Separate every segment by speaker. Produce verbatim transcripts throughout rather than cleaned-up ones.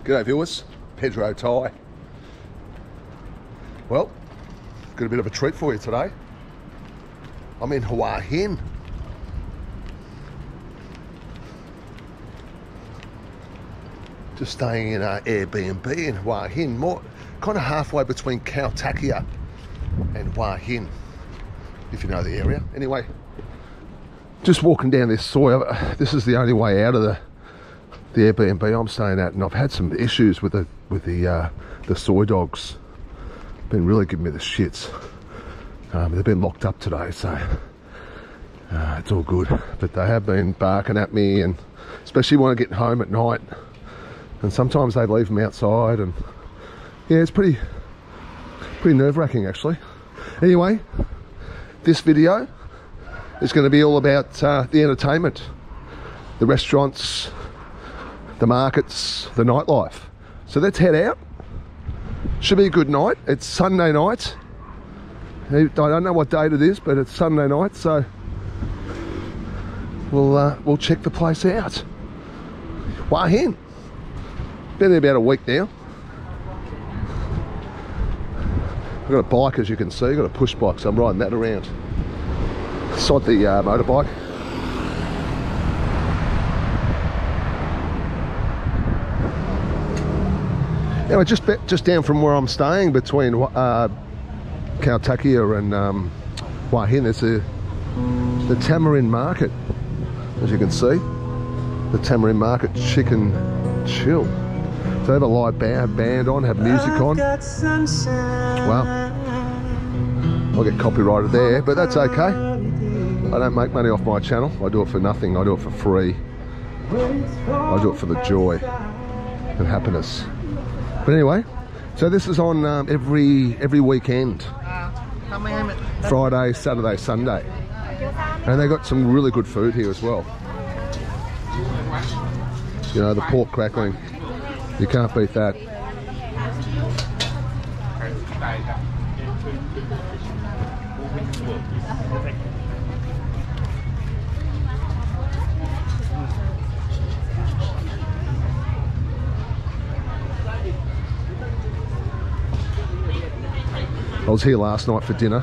Speaker 1: G'day viewers, Pedro Thai. Well, got a bit of a treat for you today. I'm in Hua Hin. Just staying in an Airbnb in Hua Hin, more kind of halfway between Khao Takia and Hua Hin, if you know the area. Anyway, just walking down this soil. This is the only way out of the the Airbnb I'm staying at, and I've had some issues with the with the uh, the soy dogs. Been really giving me the shits. Um, they've been locked up today, so uh, it's all good. But they have been barking at me, and especially when I get home at night. And sometimes they leave them outside, and yeah, it's pretty pretty nerve-wracking actually. Anyway, this video is going to be all about uh, the entertainment, the restaurants, the markets, the nightlife. So let's head out. Should be a good night. It's Sunday night. I don't know what date it is, but it's Sunday night, so we'll uh, we'll check the place out. Hua Hin. Been there about a week now. I've got a bike, as you can see. I've got a push bike, so I'm riding that around. Side the uh, motorbike. Anyway, just just down from where I'm staying, between uh, Khao Takia and um, Hua Hin, there's the the Tamarind Market, as you can see. The Tamarind Market Chicken Chill. So they have a live band, band on, have music on. Well, I'll get copyrighted there, but that's okay. I don't make money off my channel. I do it for nothing. I do it for free. I do it for the joy and happiness. But anyway, so this is on um, every every weekend. Friday, Saturday, Sunday. And they got some really good food here as well. You know, the pork crackling. You can't beat that. I was here last night for dinner.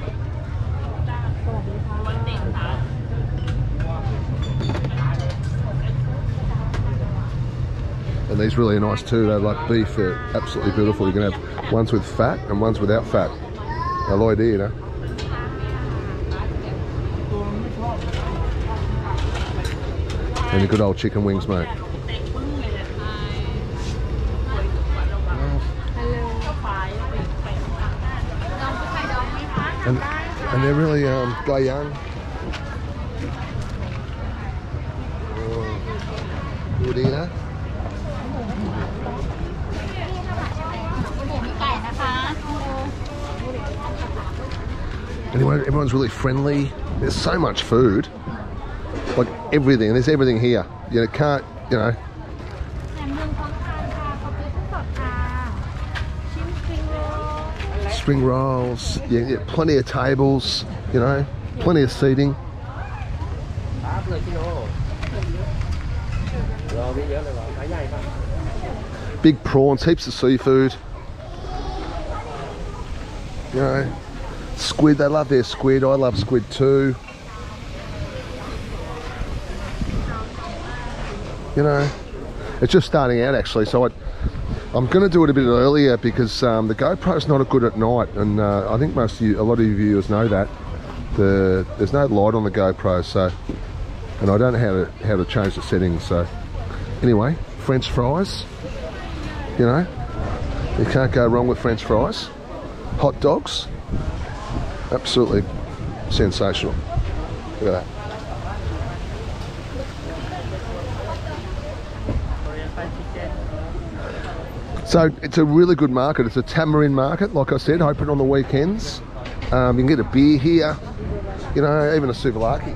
Speaker 1: And these really are nice too. They're like beef, they're absolutely beautiful. You can have ones with fat and ones without fat. Hello idea, you know. And the good old chicken wings, mate. And, and they're really um, Guyang. Oh, good, you know. Anyway, everyone's really friendly. There's so much food, like everything. There's everything here. You can't, you know. Spring rolls. Yeah, yeah, plenty of tables. You know, plenty of seating. Big prawns, heaps of seafood. You know. Squid, they love their squid. I love squid too. You know, it's just starting out actually, so I, I'm going to do it a bit earlier because um, the GoPro's not good at night, and uh, I think most of you, a lot of you viewers know that. The there's no light on the GoPro, so, and I don't know how to how to change the settings. So, anyway, French fries. You know, you can't go wrong with French fries. Hot dogs. Absolutely sensational. Look at that. So it's a really good market. It's a Tamarind Market, like I said, open on the weekends. Um, you can get a beer here, you know, even a souvlaki.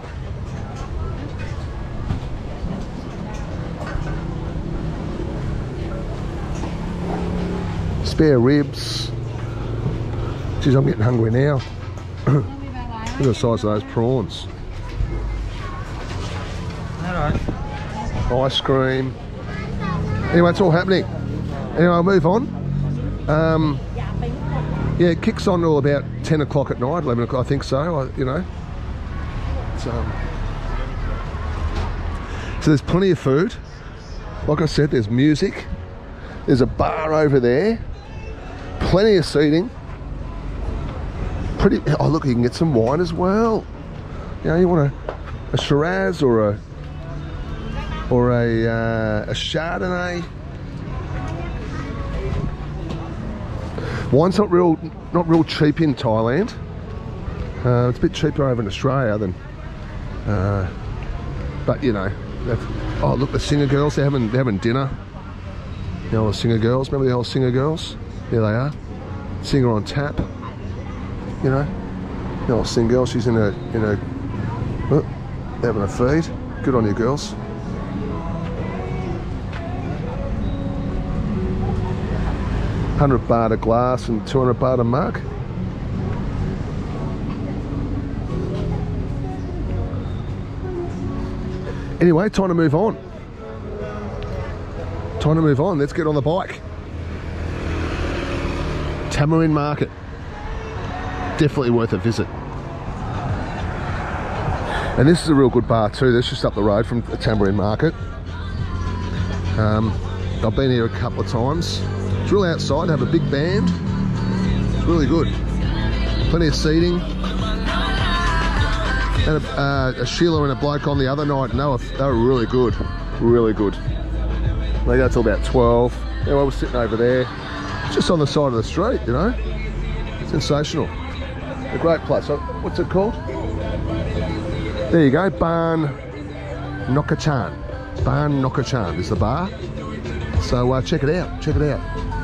Speaker 1: Spare ribs. Geez, I'm getting hungry now. Look at the size of those prawns. All right. Ice cream. Anyway, it's all happening. Anyway, I'll move on. Um, yeah, it kicks on till about ten o'clock at night, eleven o'clock, I think so, I, you know. It's, um, so there's plenty of food. Like I said, there's music. There's a bar over there. Plenty of seating. Pretty. Oh, look, you can get some wine as well. You know, you want a, a Shiraz or a or a uh, a Chardonnay. Wine's not real, not real cheap in Thailand. Uh, it's a bit cheaper over in Australia than. Uh, but you know, that's, oh look, the Singer Girls. They're having they're having dinner. The old Singer Girls. Remember the old Singer Girls? There they are. Singer on tap. You know, the old Singer Girl. She's in a in a oh, having a feed. Good on you, girls. Hundred baht a glass and two hundred baht a mug. Anyway, time to move on. Time to move on. Let's get on the bike. Tamarind Market. Definitely worth a visit. And this is a real good bar too. This is just up the road from the Tamarind Market. Um, I've been here a couple of times. It's really outside. They have a big band. It's really good. Plenty of seating. And a, uh, a Sheila and a bloke on the other night. And they were, they were really good. Really good. They go till about twelve. Anyway, we're sitting over there. Just on the side of the street, you know. Sensational. A great place. What's it called? There you go. Barn Nokachan. Barn Nokachan is the bar. So uh, check it out. Check it out.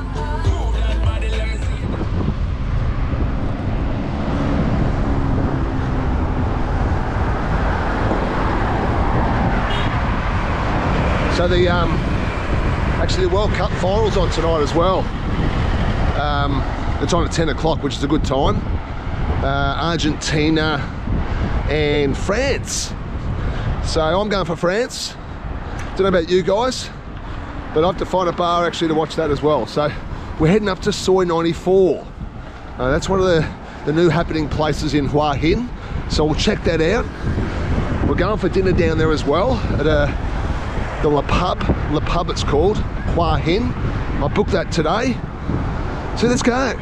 Speaker 1: So the um, actually the World Cup finals on tonight as well. Um, it's on at ten o'clock, which is a good time. Uh, Argentina and France. So I'm going for France. Don't know about you guys, but I have to find a bar actually to watch that as well. So we're heading up to Soi ninety-four. Uh, that's one of the, the new happening places in Hua Hin. So we'll check that out. We're going for dinner down there as well at a the La Pub, La Pub it's called, Hua Hin. I booked that today. So let's go.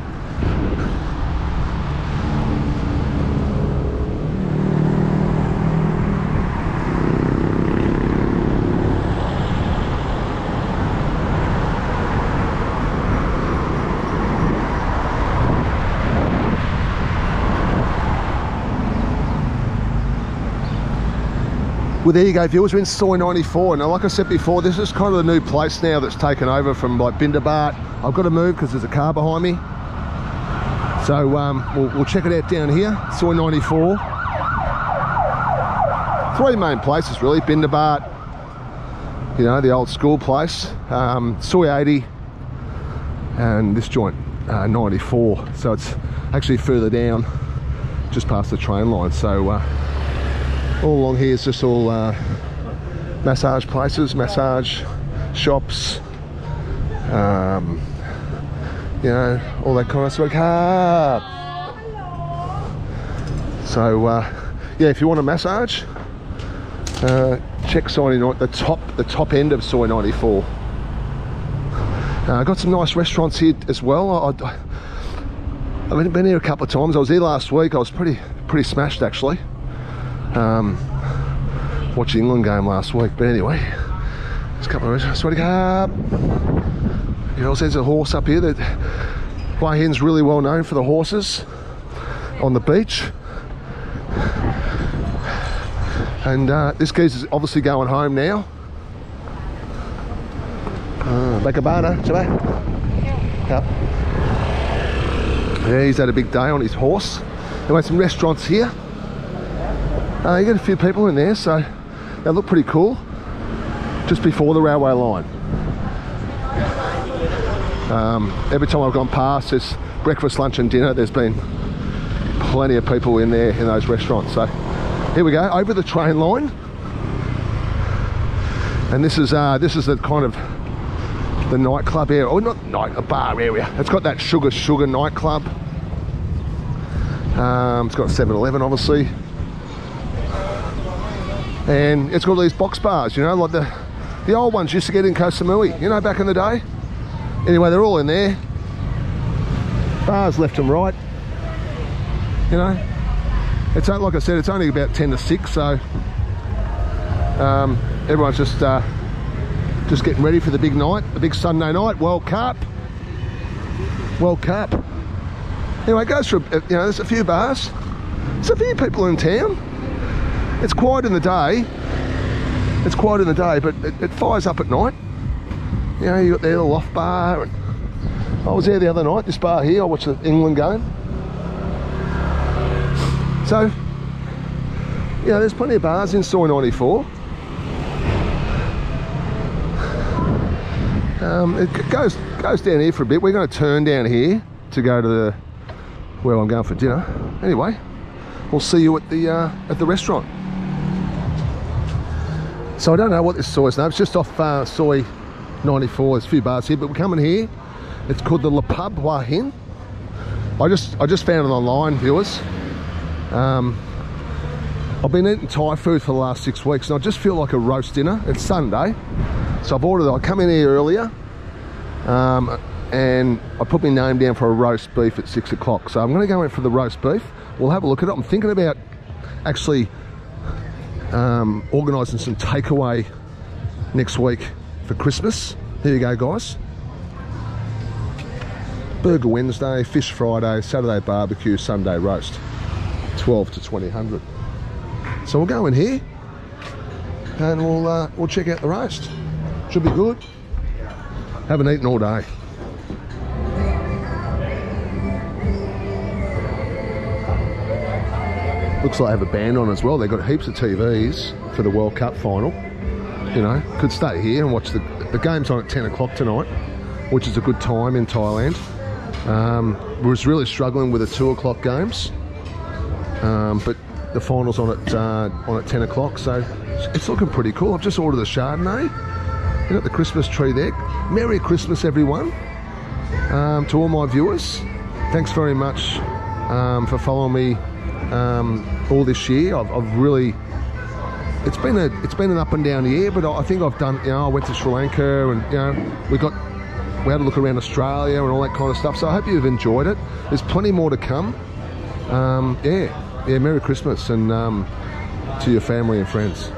Speaker 1: Well, there you go, viewers. We're in Soi ninety-four. Now, like I said before, this is kind of the new place now that's taken over from like Bindabat. I've got to move because there's a car behind me. So um, we'll, we'll check it out down here, Soi ninety-four. Three main places really, Bindabat, you know, the old school place, um, Soi eighty, and this joint, uh, ninety-four. So it's actually further down, just past the train line. So. Uh, All along here is just all uh, massage places, massage shops, um, you know, all that kind of stuff. So uh, yeah, if you want a massage, uh, check Soi ninety-four, the top, the top end of Soi ninety-four. Uh, I got some nice restaurants here as well. I, I, I've been here a couple of times. I was here last week. I was pretty, pretty smashed actually. Um, watched the England game last week, but anyway, there's a couple of restaurants. Swear to God, you know, there's a horse up here. That Hua Hin's really well known for the horses on the beach, and uh, this geezer's obviously going home now. Bakabana, Chaba. Yep. Yeah, he's had a big day on his horse. Anyway, some restaurants here. Uh, you get a few people in there, so they look pretty cool. Just before the railway line. Um, every time I've gone past, there's breakfast, lunch and dinner. There's been plenty of people in there in those restaurants. So here we go, over the train line. And this is uh, this is the kind of the nightclub area, or not night, a bar area. It's got that Sugar Sugar nightclub. Um, it's got seven eleven obviously. And it's got all these box bars, you know, like the, the old ones used to get in Koh Samui, you know, back in the day. Anyway, they're all in there. Bars left and right. You know, it's like I said, it's only about ten to six, so um, everyone's just uh, just getting ready for the big night, the big Sunday night, World Cup. World Cup. Anyway, it goes through, you know, there's a few bars. There's a few people in town. It's quiet in the day. It's quiet in the day, but it, it fires up at night. You know, you got the little off bar. And I was there the other night, this bar here. I watched the England game. So, you know, there's plenty of bars in Soy ninety-four. Um, it goes goes down here for a bit. We're going to turn down here to go to the where I'm going for dinner. Anyway, we'll see you at the uh, at the restaurant. So I don't know what this Soy's name. It's just off uh, Soy ninety-four. There's a few bars here, but we're coming here. It's called the Le Pub Hua Hin. I just I just found it online, viewers. Um, I've been eating Thai food for the last six weeks, and I just feel like a roast dinner. It's Sunday, so I've ordered. I come in here earlier, um, and I put my name down for a roast beef at six o'clock. So I'm going to go in for the roast beef. We'll have a look at it. I'm thinking about actually um, organising some takeaway next week for Christmas. Here you go, guys. Burger Wednesday, Fish Friday, Saturday barbecue, Sunday roast. twelve to twenty hundred. So we'll go in here and we'll uh, we'll check out the roast. Should be good. Haven't eaten all day. Looks like they have a band on as well. They've got heaps of T Vs for the World Cup final. You know, could stay here and watch the the game's on at ten o'clock tonight, which is a good time in Thailand. Um, was really struggling with the two o'clock games. Um, but the final's on at uh, on at ten o'clock, so it's looking pretty cool. I've just ordered the Chardonnay. You got the Christmas tree there. Merry Christmas, everyone. Um, to all my viewers, thanks very much um, for following me um, all this year. I've, I've really, it's been a it's been an up and down year, but I think I've done. You know, I went to Sri Lanka, and you know, we got we had a look around Australia and all that kind of stuff. So I hope you've enjoyed it. There's plenty more to come. Um, yeah. Yeah, Merry Christmas, and um, to your family and friends.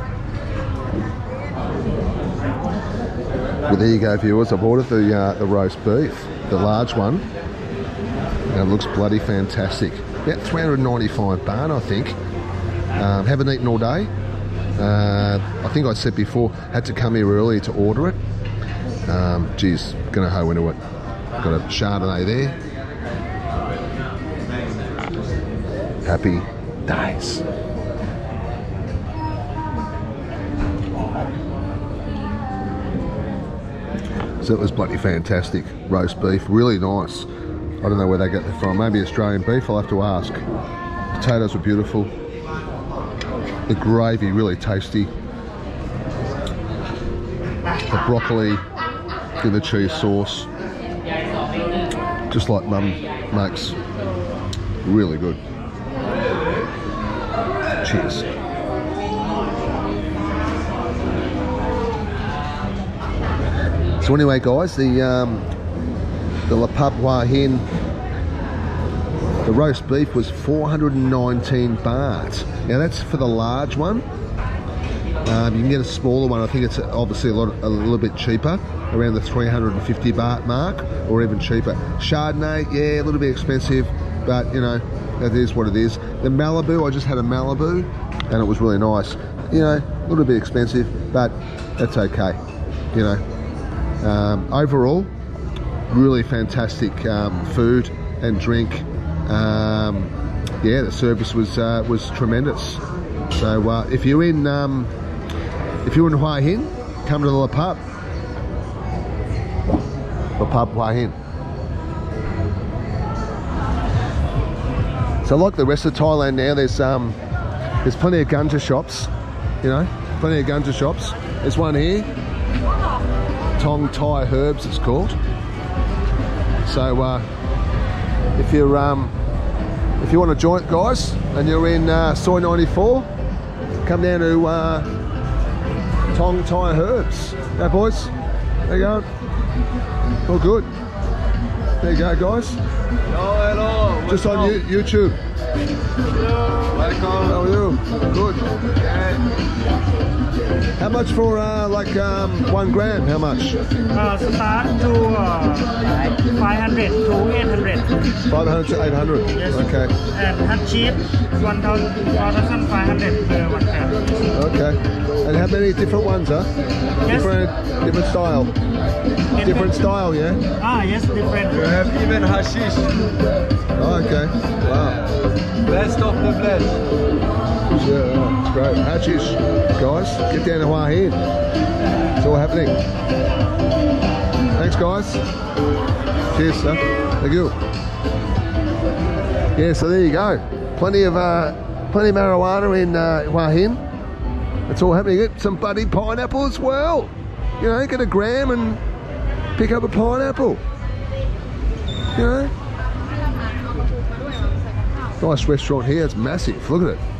Speaker 1: Well, there you go, viewers. I've ordered the uh, the roast beef, the large one, and it looks bloody fantastic. About three hundred ninety-five baht, I think. Um, haven't eaten all day. Uh, I think I said before, had to come here early to order it. Um, geez, gonna hoe into it. Got a Chardonnay there. Happy days. So it was bloody fantastic. Roast beef, really nice. I don't know where they get it from. Maybe Australian beef, I'll have to ask. Potatoes were beautiful. The gravy, really tasty. The broccoli in the cheese sauce. Just like Mum makes. Really good. Cheers. So anyway, guys, the um, the Le Pub Hua Hin, the roast beef was four hundred nineteen baht. Now that's for the large one. Um, you can get a smaller one. I think it's obviously a lot, a little bit cheaper, around the three hundred fifty baht mark, or even cheaper. Chardonnay, yeah, a little bit expensive, but you know, that is what it is. The Malibu, I just had a Malibu, and it was really nice. You know, a little bit expensive, but that's okay. You know, um, overall, really fantastic um, food and drink. Um, yeah, the service was uh, was tremendous. So uh, if you're in um, if you're in Hua Hin, come to the Le Pub. Le Pub Hua Hin. So like the rest of Thailand now, there's um, there's plenty of Gunja shops, you know, plenty of Gunja shops. There's one here. Tong Thai Herbs it's called. So uh, if you're um, if you want to join it, guys, and you're in uh, Soy ninety-four, come down to uh, Tong Thai Herbs. Hey boys, there you go. All good. There you go, guys.
Speaker 2: Hello, hello.
Speaker 1: Just on you, YouTube.
Speaker 2: Hello. Welcome.
Speaker 1: How are you? Good.
Speaker 2: Yeah.
Speaker 1: How much for uh, like um, one gram? How much?
Speaker 3: Uh, start to uh, five hundred to eight hundred.
Speaker 1: five hundred to eight hundred.
Speaker 3: Yes.
Speaker 1: Okay.
Speaker 3: And hot chip one thousand five hundred per one gram.
Speaker 1: Okay. And how many different ones, huh?
Speaker 3: Yes.
Speaker 1: Different, different style. Different style, yeah.
Speaker 3: Ah, yes, different.
Speaker 2: You have even hashish.
Speaker 1: Oh, okay. Wow.
Speaker 2: Best of the best.
Speaker 1: Yeah, oh, it's great. Hashish, guys. Get down to Hua Hin. It's all happening. Thanks, guys. Cheers, sir. Thank you. Yeah, so there you go. Plenty of uh, plenty of marijuana in uh, Hua Hin. It's all happening. Get some buddy pineapple as well. You know, get a gram and pick up a pineapple. You know. Nice restaurant here. It's massive. Look at it.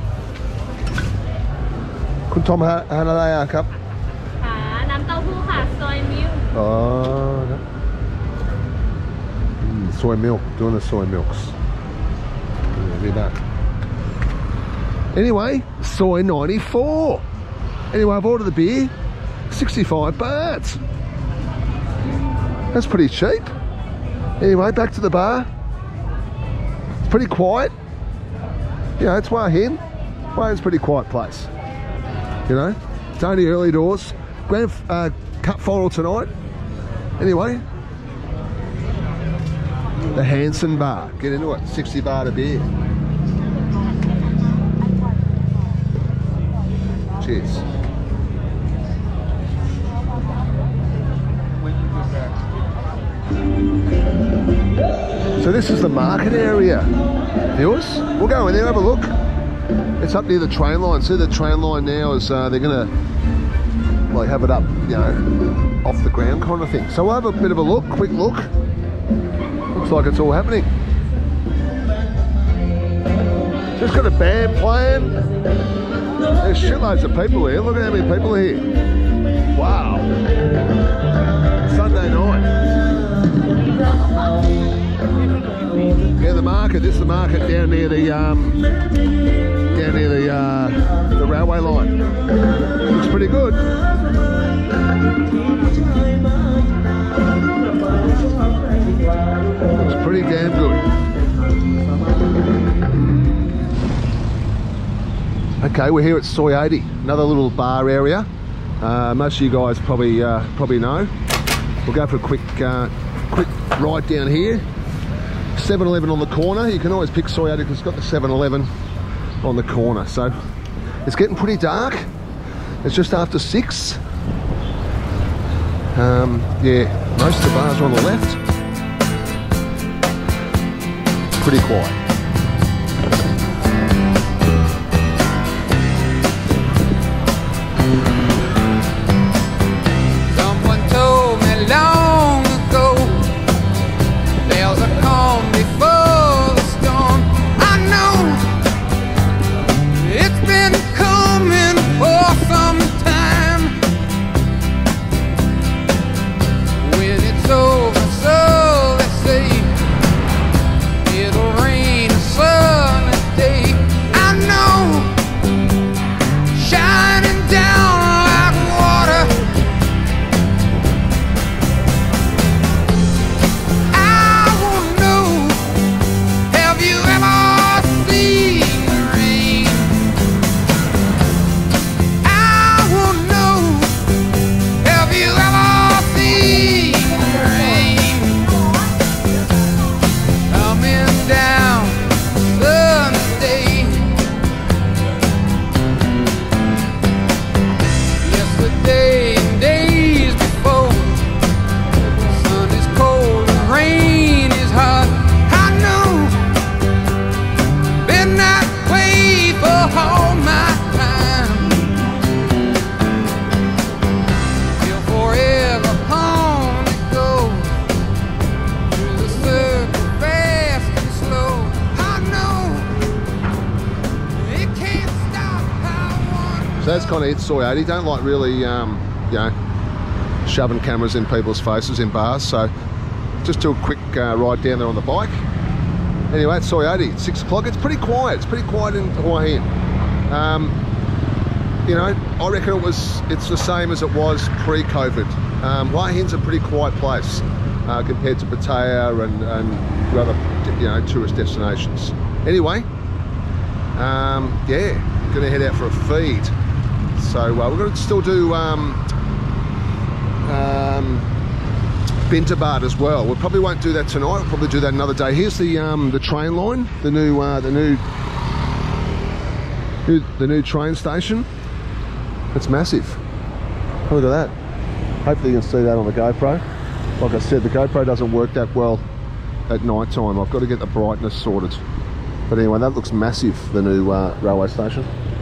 Speaker 1: คุณทอมทานอะไรอ่ะครับ
Speaker 4: ค่ะน้ำเต้าหู้ค่ะซอยมิล
Speaker 1: อ๋อครับ mm, soy milk, doing the soy milks. Yeah, do that. Anyway, soy ninety-four. Anyway, I've ordered the beer, sixty-five baht. That's pretty cheap. Anyway, back to the bar. It's pretty quiet. You know, it's Hua Hin. Hua Hin's a pretty quiet place. You know, it's only early doors. Grand uh, cup final tonight. Anyway, the Hanson Bar. Get into it. sixty baht a beer. Cheers. So this is the market area, viewers. We'll go in there, have a look. It's up near the train line. See the train line now is uh, they're gonna like have it up, you know, off the ground kind of thing. So we'll have a bit of a look, quick look. Looks like it's all happening. Just got a band playing. There's shitloads of people here. Look at how many people are here. Wow. Sunday night. Yeah, the market. This is the market down near the um, down near the uh, the railway line. Looks pretty good. Looks pretty damn good. Okay, we're here at Soy eighty, another little bar area. Uh, most of you guys probably uh, probably know. We'll go for a quick uh, quick ride down here. seven eleven on the corner. You can always pick Soy eighty because it's got the seven eleven on the corner. So it's getting pretty dark. It's just after six. Um, yeah, most of the bars are on the left. Pretty quiet.
Speaker 5: Someone told me long ago there's a calm before the storm. I know it's been coming for some time. When it's over, so they say it'll rain
Speaker 1: that's kind of it, Soy eighty. Don't like really, um, you know, shoving cameras in people's faces in bars, so just do a quick uh, ride down there on the bike. Anyway, it's Soy eighty, it's six o'clock. It's pretty quiet, it's pretty quiet in Hua Hin. Um, you know, I reckon it was, it's the same as it was pre-COVID. Um, Hua Hin's a pretty quiet place uh, compared to Pattaya and, and other, you know, tourist destinations. Anyway, um, yeah, gonna head out for a feed. So uh, we're gonna still do um, um, Bintabad as well. We probably won't do that tonight. We'll probably do that another day. Here's the um, the train line, the new uh, the new, new the new train station. It's massive. Look at that. Hopefully you can see that on the GoPro. Like I said, the GoPro doesn't work that well at night time. I've got to get the brightness sorted. But anyway, that looks massive, the new uh, railway station.